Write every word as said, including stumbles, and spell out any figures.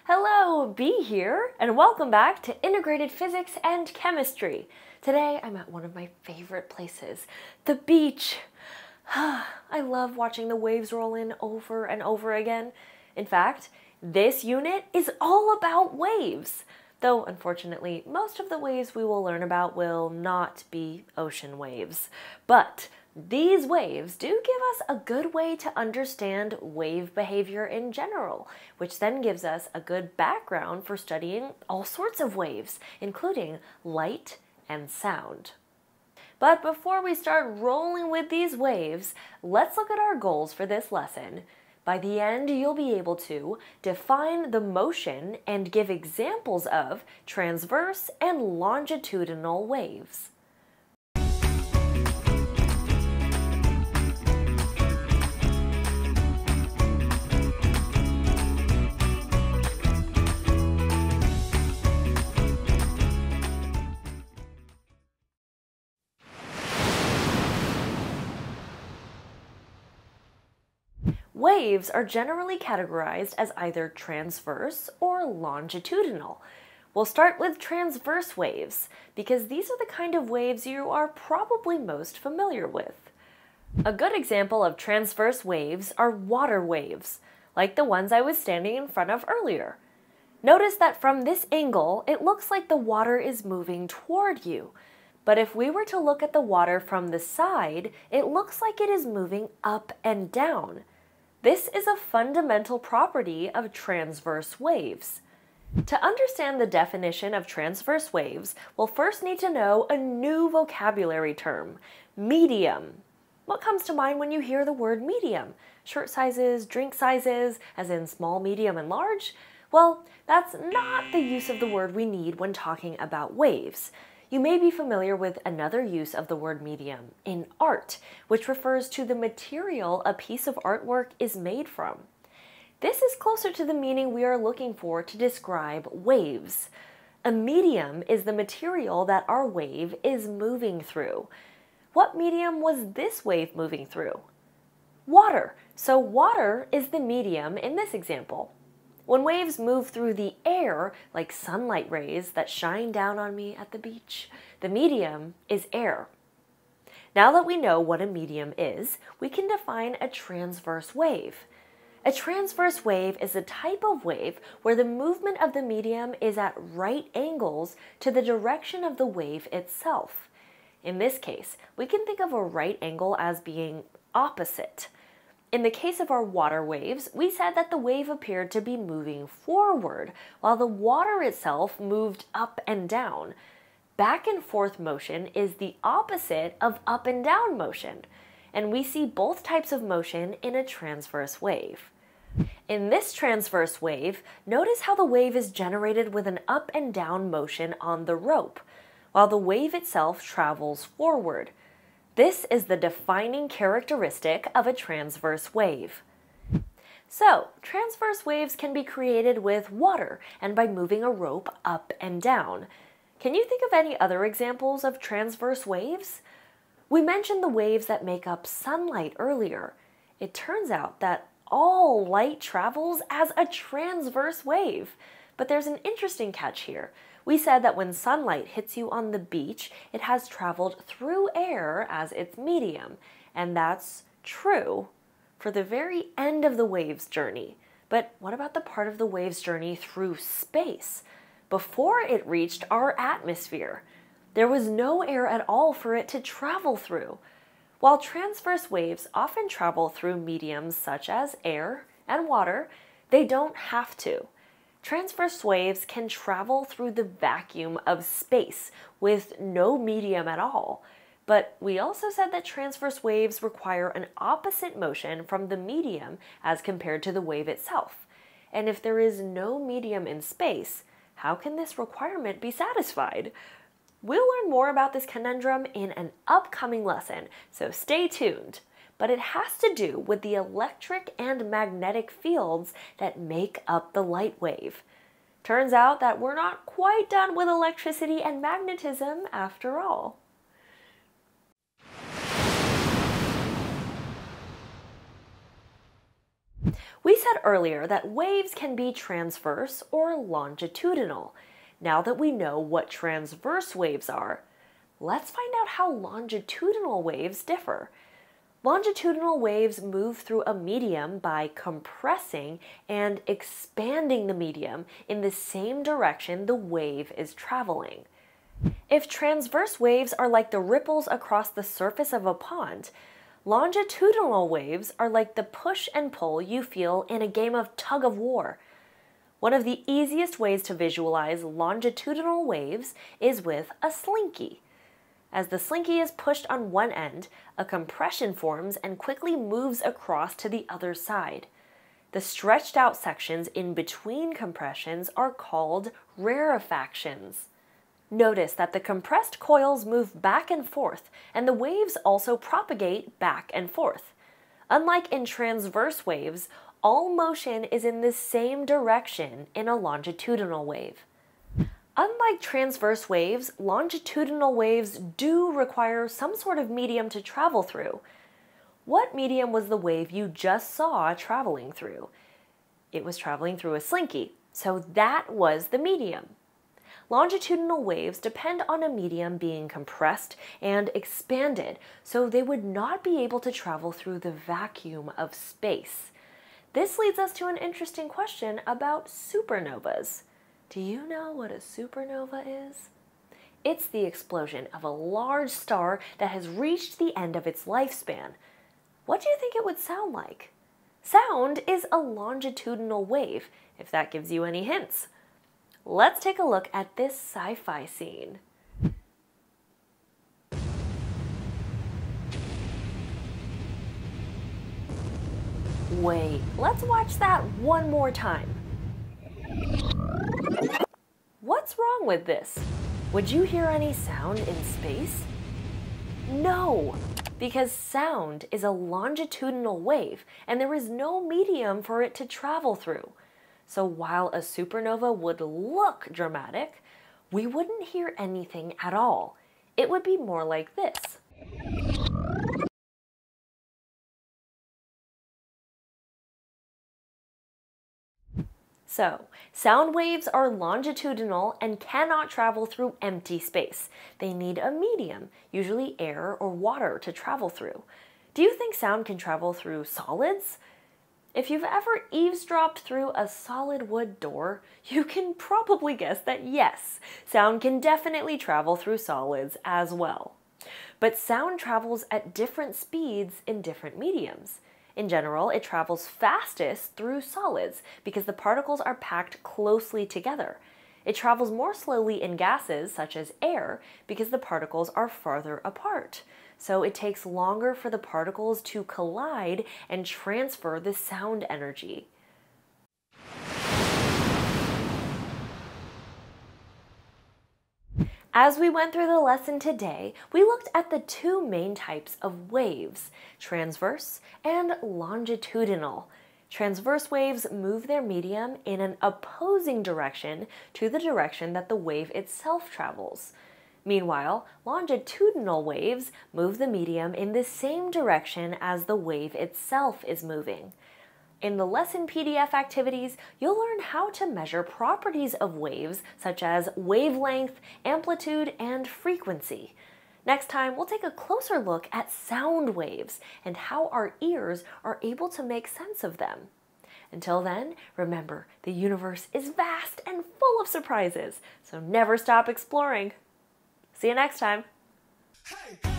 Hello, Bee here, and welcome back to Integrated Physics and Chemistry. Today I'm at one of my favorite places, the beach. I love watching the waves roll in over and over again. In fact, this unit is all about waves. Though, unfortunately, most of the waves we will learn about will not be ocean waves. But these waves do give us a good way to understand wave behavior in general, which then gives us a good background for studying all sorts of waves, including light and sound. But before we start rolling with these waves, let's look at our goals for this lesson. By the end, you'll be able to define the motion and give examples of transverse and longitudinal waves. Waves are generally categorized as either transverse or longitudinal. We'll start with transverse waves because these are the kind of waves you are probably most familiar with. A good example of transverse waves are water waves, like the ones I was standing in front of earlier. Notice that from this angle, it looks like the water is moving toward you. But if we were to look at the water from the side, it looks like it is moving up and down. This is a fundamental property of transverse waves. To understand the definition of transverse waves, we'll first need to know a new vocabulary term, medium. What comes to mind when you hear the word medium? Shirt sizes, drink sizes, as in small, medium, and large? Well, that's not the use of the word we need when talking about waves. You may be familiar with another use of the word medium in art, which refers to the material a piece of artwork is made from. This is closer to the meaning we are looking for to describe waves. A medium is the material that our wave is moving through. What medium was this wave moving through? Water. So water is the medium in this example. When waves move through the air, like sunlight rays that shine down on me at the beach, the medium is air. Now that we know what a medium is, we can define a transverse wave. A transverse wave is a type of wave where the movement of the medium is at right angles to the direction of the wave itself. In this case, we can think of a right angle as being opposite. In the case of our water waves, we said that the wave appeared to be moving forward, while the water itself moved up and down. Back and forth motion is the opposite of up and down motion, and we see both types of motion in a transverse wave. In this transverse wave, notice how the wave is generated with an up and down motion on the rope, while the wave itself travels forward. This is the defining characteristic of a transverse wave. So, transverse waves can be created with water and by moving a rope up and down. Can you think of any other examples of transverse waves? We mentioned the waves that make up sunlight earlier. It turns out that all light travels as a transverse wave. But there's an interesting catch here. We said that when sunlight hits you on the beach, it has traveled through air as its medium, and that's true for the very end of the wave's journey. But what about the part of the wave's journey through space? Before it reached our atmosphere, there was no air at all for it to travel through. While transverse waves often travel through mediums such as air and water, they don't have to. Transverse waves can travel through the vacuum of space with no medium at all. But we also said that transverse waves require an opposite motion from the medium as compared to the wave itself. And if there is no medium in space, how can this requirement be satisfied? We'll learn more about this conundrum in an upcoming lesson, so stay tuned. But it has to do with the electric and magnetic fields that make up the light wave. Turns out that we're not quite done with electricity and magnetism after all. We said earlier that waves can be transverse or longitudinal. Now that we know what transverse waves are, let's find out how longitudinal waves differ. Longitudinal waves move through a medium by compressing and expanding the medium in the same direction the wave is traveling. If transverse waves are like the ripples across the surface of a pond, longitudinal waves are like the push and pull you feel in a game of tug of war. One of the easiest ways to visualize longitudinal waves is with a slinky. As the slinky is pushed on one end, a compression forms and quickly moves across to the other side. The stretched out sections in between compressions are called rarefactions. Notice that the compressed coils move back and forth, and the waves also propagate back and forth. Unlike in transverse waves, all motion is in the same direction in a longitudinal wave. Unlike transverse waves, longitudinal waves do require some sort of medium to travel through. What medium was the wave you just saw traveling through? It was traveling through a slinky, so that was the medium. Longitudinal waves depend on a medium being compressed and expanded, so they would not be able to travel through the vacuum of space. This leads us to an interesting question about supernovas. Do you know what a supernova is? It's the explosion of a large star that has reached the end of its lifespan. What do you think it would sound like? Sound is a longitudinal wave, if that gives you any hints. Let's take a look at this sci-fi scene. Wait, let's watch that one more time. What's wrong with this? Would you hear any sound in space? No, because sound is a longitudinal wave and there is no medium for it to travel through. So while a supernova would look dramatic, we wouldn't hear anything at all. It would be more like this. So, sound waves are longitudinal and cannot travel through empty space. They need a medium, usually air or water, to travel through. Do you think sound can travel through solids? If you've ever eavesdropped through a solid wood door, you can probably guess that yes, sound can definitely travel through solids as well. But sound travels at different speeds in different mediums. In general, it travels fastest through solids because the particles are packed closely together. It travels more slowly in gases, such as air, because the particles are farther apart. So it takes longer for the particles to collide and transfer the sound energy. As we went through the lesson today, we looked at the two main types of waves, transverse and longitudinal. Transverse waves move their medium in an opposing direction to the direction that the wave itself travels. Meanwhile, longitudinal waves move the medium in the same direction as the wave itself is moving. In the lesson P D F activities, you'll learn how to measure properties of waves such as wavelength, amplitude, and frequency. Next time, we'll take a closer look at sound waves and how our ears are able to make sense of them. Until then, remember, the universe is vast and full of surprises, so never stop exploring. See you next time. Hey.